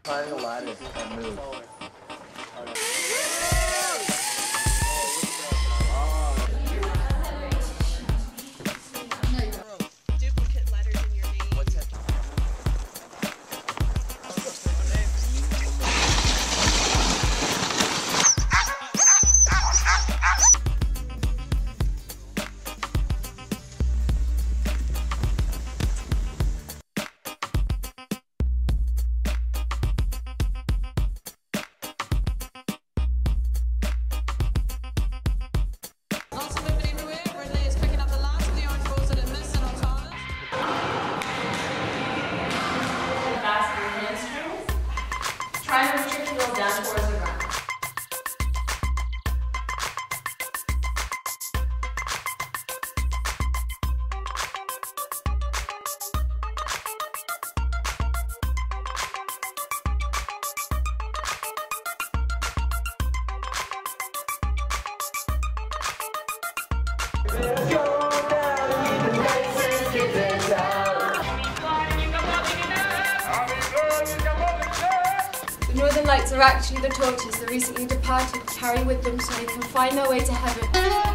Climbing a ladder and move. Duplicate letters in your name. What's that? Also moving in the way, Ridley is picking up the last of the orange balls that it missed and Ottawa. Fast your hamstrings. Try and lift your heels down towards the ground. The northern lights are actually the torches the recently departed carry with them so they can find their way to heaven.